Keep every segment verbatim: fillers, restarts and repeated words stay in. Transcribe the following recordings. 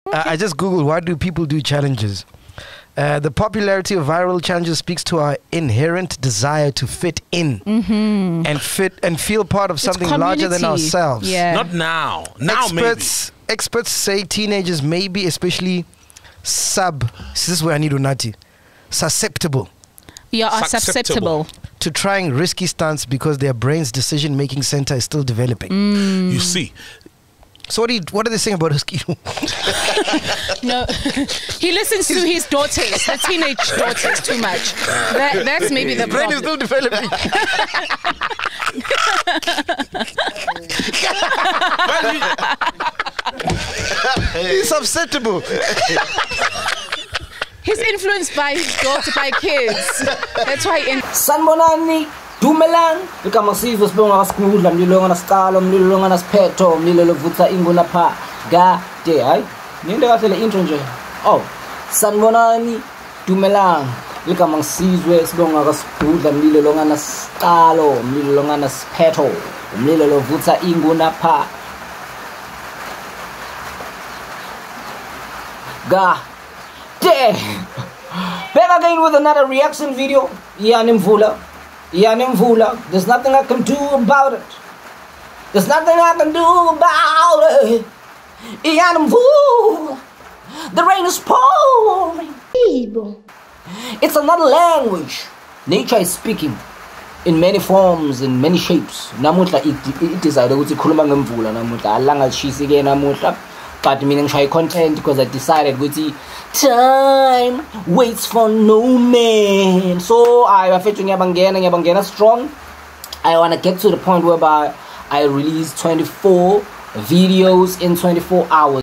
Uh, I just googled why do people do challenges. Uh, the popularity of viral challenges speaks to our inherent desire to fit in mm-hmm. and fit and feel part of something larger than ourselves. Yeah. Not now. Now experts, maybe. Experts say teenagers may be especially sub. This is where I need Unati. Susceptible. Yeah, are susceptible. To trying risky stunts because their brain's decision-making center is still developing. Mm. You see. So what, do you, what are they saying about Mosquito? No, he listens to his daughters, the teenage daughters, too much. That, that's maybe the brain problem. is still developing. He's susceptible. He's influenced by his daughter, by kids. That's why. In Sanbonani. Dumelang, ika masizwe sibonga kasikudla mlilo ngasicalo mlilo ngasiphetho mlilo lovutha inguna pha kade hayi ninde kahle le intro nje oh sanibonani dumelang ika masizwe sibonga kasikudla mlilo ngasicalo mlilo ngasiphetho mlilo lovutha inguna pha kade back again with another reaction video. Yeah, Nimvula. There's nothing I can do about it. There's nothing I can do about it. The rain is pouring. It's another language. Nature is speaking in many forms, in many shapes. Namuhla it decided ukuthi khuluma ngemvula namuhla alanga lishisa ke namuhla. But mina ngishaya content because I decided ukuthi time waits for no man. So I afethu ngiyabangena ngiyabangena strong. I want to get to the point whereby I release twenty-four videos in twenty-four hours.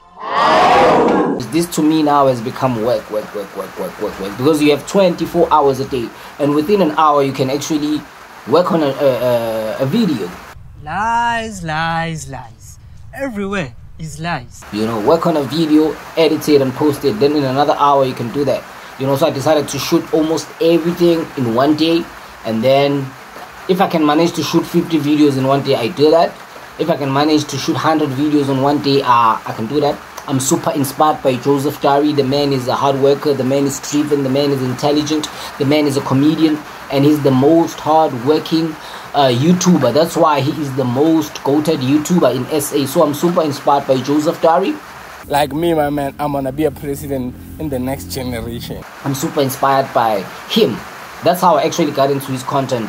This to me now has become work, work, work, work, work, work, work. Because you have twenty-four hours a day, and within an hour you can actually work on a, a, a video. Lies, lies, lies. Everywhere is lies. You know, work on a video, edit it and post it. Then in another hour you can do that. You know, so I decided to shoot almost everything in one day. And then if I can manage to shoot fifty videos in one day, I do that. If I can manage to shoot one hundred videos in one day, uh, I can do that. I'm super inspired by Joseph Dari. The man is a hard worker. The man is driven. The man is intelligent. The man is a comedian. And he's the most hard-working uh, YouTuber. That's why he is the most quoted YouTuber in S A. So I'm super inspired by Joseph Dari. Like me, my man, I'm gonna be a president in the next generation. I'm super inspired by him. That's how I actually got into his content.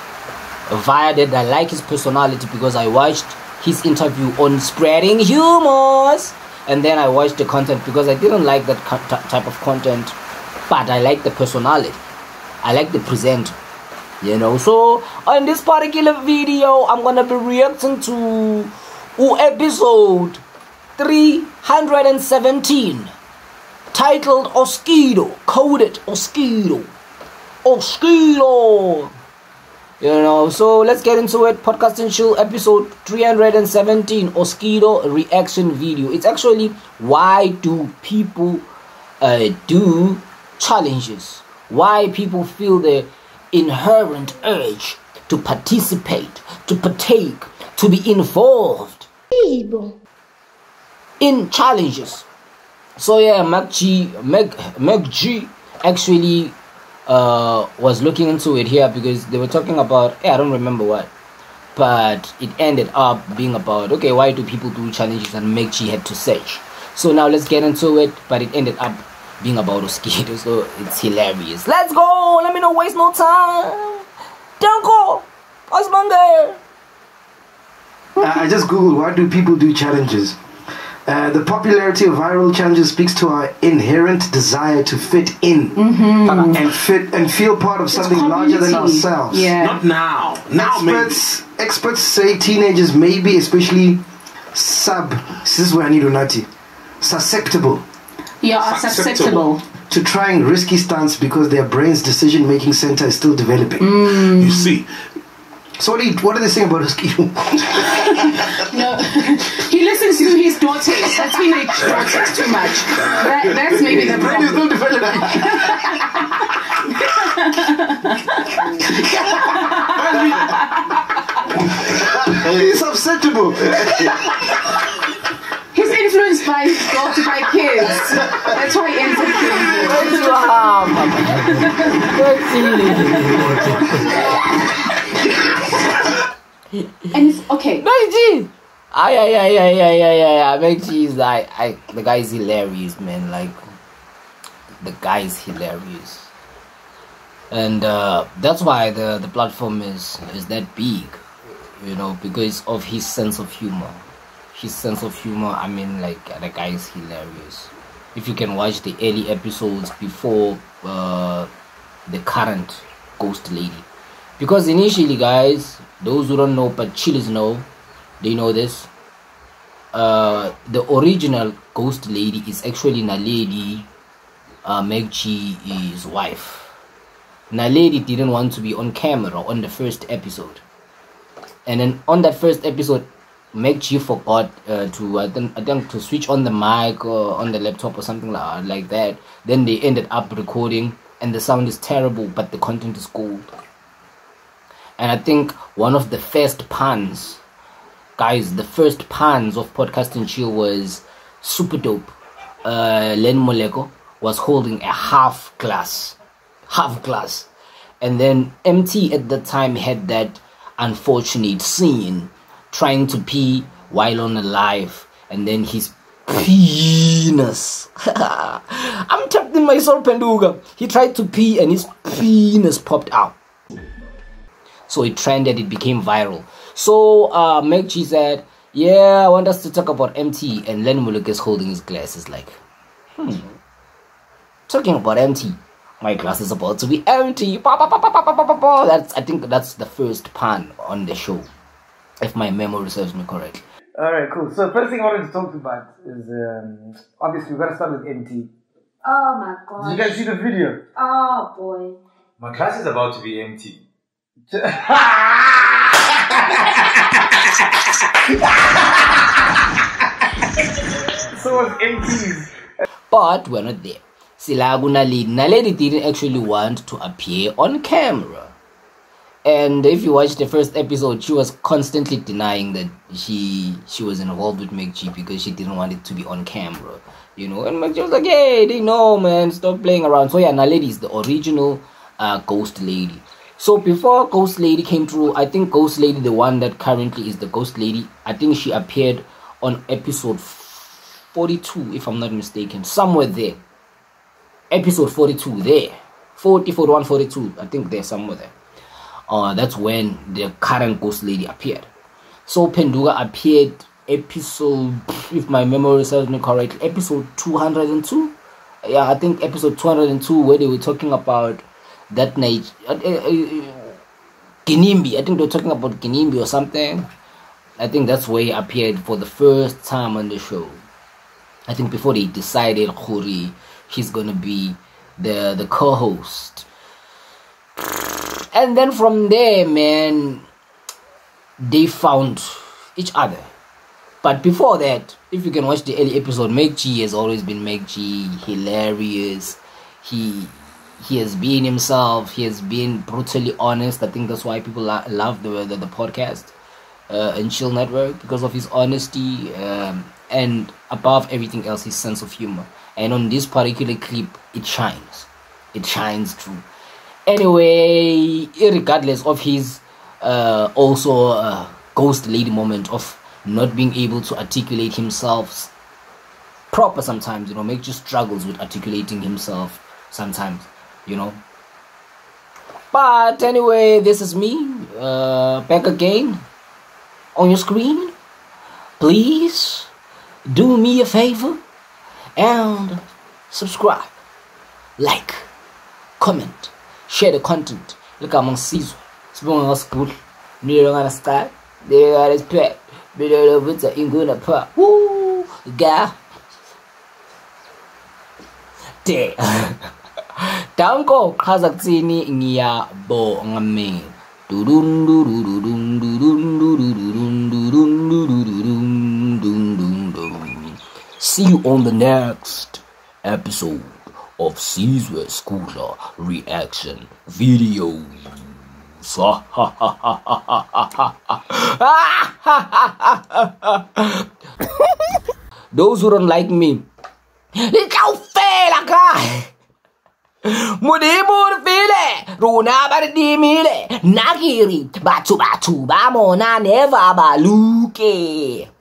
Via that, I like his personality because I watched his interview on spreading humors. And then I watched the content because I didn't like that type of content. But I like the personality. I like the present, you know. So on this particular video, I'm gonna be reacting to episode three hundred seventeen, titled Oskido, coded Oskido, Oskido. You know, so let's get into it. Podcast and Chill episode three hundred seventeen, Oskido reaction video. It's actually why do people uh, do challenges? Why people feel the inherent urge to participate, to partake, to be involved in challenges. So yeah, Mac G, Meg, Meg G actually uh, was looking into it here because they were talking about, hey, I don't remember what, but it ended up being about, okay, why do people do challenges, and Meg G had to search. So now let's get into it, but it ended up being about Oskido, so it's hilarious. Let's go! Let me not waste no time. Don't go! Osmonde! I just googled why do people do challenges. Uh, the popularity of viral challenges speaks to our inherent desire to fit in mm-hmm. and fit and feel part of something larger than ourselves. Yeah. Not now. Now, experts, maybe. Experts say teenagers may be especially sub. This is where I need Unati. Susceptible. Yeah, are susceptible to trying risky stunts because their brain's decision-making center is still developing. Mm. You see. So what, do you, what are they saying about Mosquito? No, he listens to his daughters, the teenage daughters, too much. That, that's maybe the brain is problem. still developing. He's susceptible. He's influenced by his daughter, by kids. Yes. That's why he ends up killing them. What you have, And it's okay. Megji! Ay, ay, ay, ay, ay, ay, ay, ay. Megji is like, I, the guy is hilarious, man. Like, the guy is hilarious. And uh, that's why the, the platform is, is that big, you know, because of his sense of humor. His sense of humor, I mean, like, the guy is hilarious. If you can watch the early episodes before uh, the current Ghost Lady. Because initially, guys, those who don't know, but chillers know, they know this. Uh, the original Ghost Lady is actually Naledi, uh, Megji's wife. Naledi didn't want to be on camera on the first episode. And then on that first episode, Megji forgot uh, to I think, I think to switch on the mic or on the laptop or something like, like that. Then they ended up recording and the sound is terrible but the content is gold. And I think one of the first puns, guys, the first puns of Podcast and Chill was super dope. Uh, Len Moleko was holding a half glass. Half glass. And then M T at the time had that unfortunate scene trying to pee while on a live, and then his penis. I'm trapped in my soul, Penduga. He tried to pee and his penis popped out. So it trended, it became viral. So uh, Megji said, yeah, I want us to talk about M T. And Len Muluk is holding his glasses like, hmm, talking about M T. My glass is about to be empty. That's, I think that's the first pun on the show, if my memory serves me correctly. Alright, cool. So first thing I wanted to talk about is, um, obviously we've got to start with M T. Oh my god. Did you guys see the video? Oh boy. My class is about to be empty. So was M T's. But we're not there. Silagu Naledi. Naledi didn't actually want to appear on camera. And if you watch the first episode, she was constantly denying that she she was involved with Megji because she didn't want it to be on camera. You know, and Megji was like, hey, they know, man, stop playing around. So yeah, Naledi is the original uh, Ghost Lady. So before Ghost Lady came through, I think Ghost Lady, the one that currently is the Ghost Lady, I think she appeared on episode forty-two, if I'm not mistaken. Somewhere there. Episode forty-two, there. forty, forty-one, forty-two, I think there's somewhere there. Uh, that's when the current Ghost Lady appeared. So Penduga appeared episode, if my memory serves me correctly, episode two hundred two. Yeah, I think episode two hundred two, where they were talking about that night. Uh, uh, uh, Ginimbi. I think they were talking about Ginimbi or something. I think that's where he appeared for the first time on the show. I think before they decided Khuri, he's gonna be the the co-host. And then from there, man, they found each other. But before that, if you can watch the early episode, Megji has always been Megji, hilarious. He he has been himself. He has been brutally honest. I think that's why people lo- love the, the the podcast uh, and Chill Network, because of his honesty um, and above everything else, his sense of humor. And on this particular clip, it shines. It shines through. Anyway, regardless of his uh, also uh, Ghost Lady moment of not being able to articulate himself proper sometimes, you know, Meg just struggles with articulating himself sometimes, you know. But anyway, this is me uh, back again on your screen. Please do me a favor and subscribe, like, comment, share the content. Look among Caesar. Spoon of school. Near on a start. There are his pet. Below the winter in good apart. Woo! Guy. Day. Danko Kazaktini Nia Bo Ngame. Dudun dudun dudun dudun dudun dudun dudun. See you on the next episode of Caesar Scooter reaction videos. Those who don't like me, le tla o fela ka Modimo fele rona ba re dimile nna ke re batho batho ba mona never ba luke